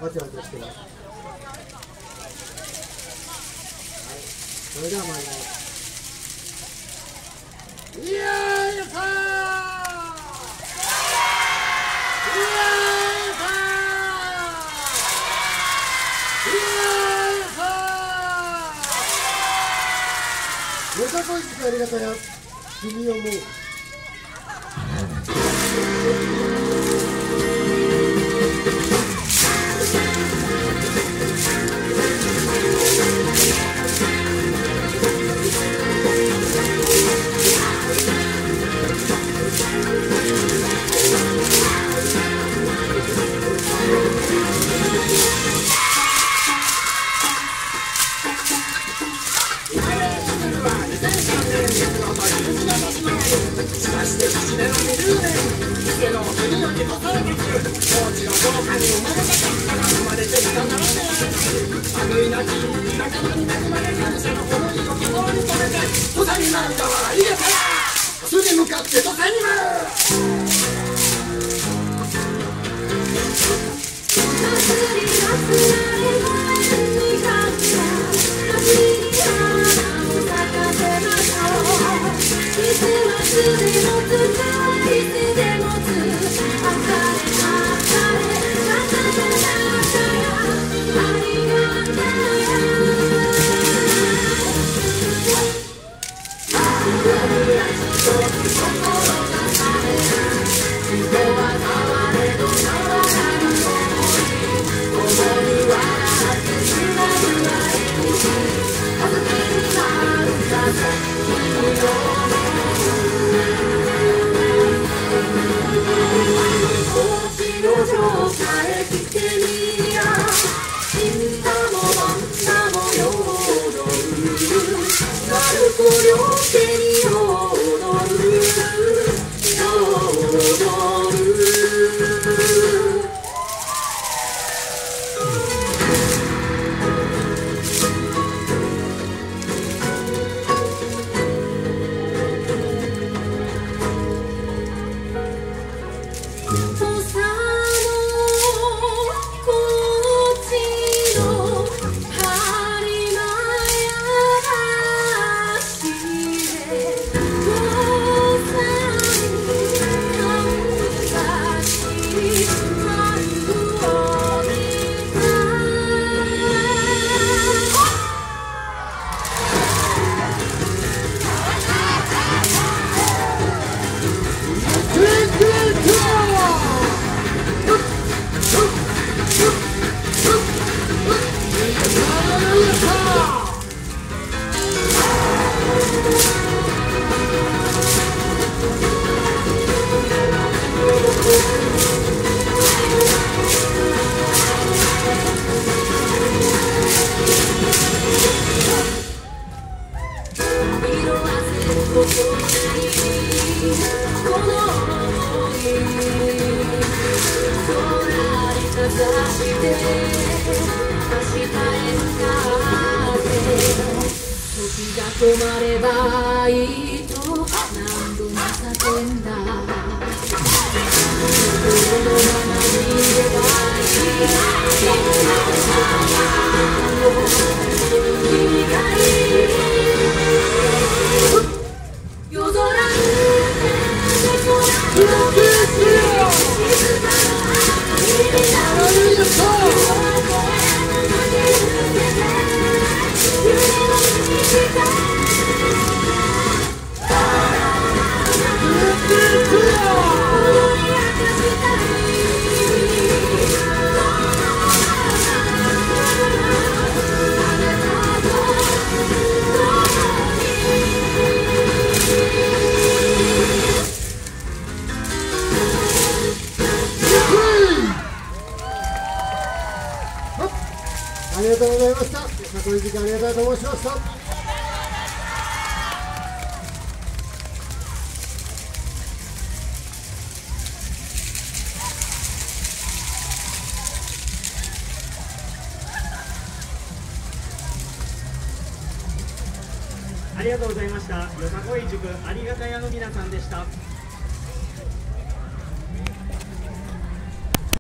わちゃわちゃしてます。はい、それでは参ります。いやーやったー、いやーやったー、いやーやったー、よさこいつありがたや君を思う。すぐ向かって土佐に舞止まればいいと何度も叫んだ。心のままにいればいい。君がいい。夜空にありがとうございました。この時間ありがとうございました。 ありがとうございました。よさこい塾ありがたやの皆さんでした。